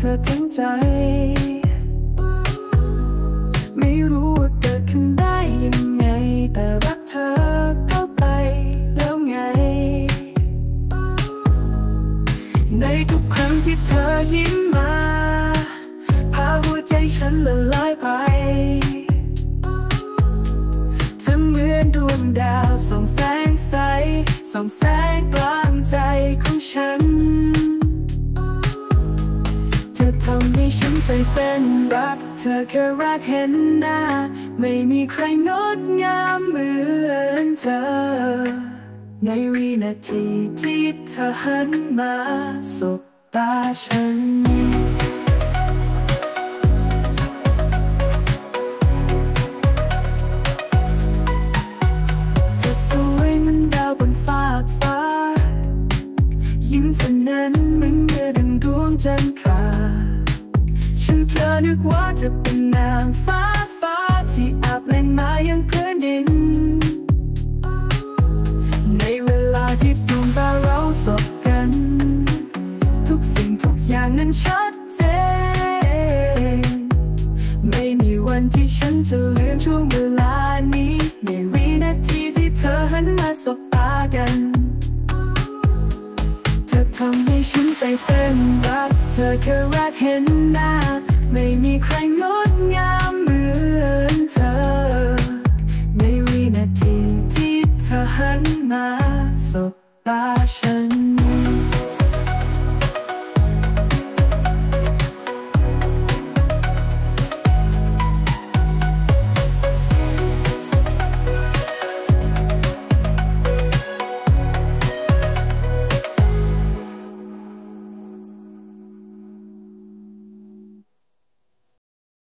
ธอทั้งใจไม่รู้ว่าเกิดขึ้นได้ยังไงแต่รักเธอเข้าไปแล้วไงในทุกครั้งที่เธอยิ้มมาพาหัวใจฉันละลายไปเธอเหมือนดวงดาวส่องแสงใสส่องแสงกลางใจของฉันเธอทำให้ฉันใจเต้นรักเธอแค่รักเห็นหน้าไม่มีใครงดงามเหมือนเธอในวินาทีที่เธอหันมาสบตาฉันยิ้มเธอนั้นเหมือนเมื่อดังดวงจันทราฉันเพลิดนึกว่าจะเป็นนางฟ้าที่อาบแรงมายังพื้นดินในเวลาที่ดวงตาเราสบกันทุกสิ่งทุกอย่างนั้นชัดเจนไม่มีวันที่ฉันจะลืมช่วงเว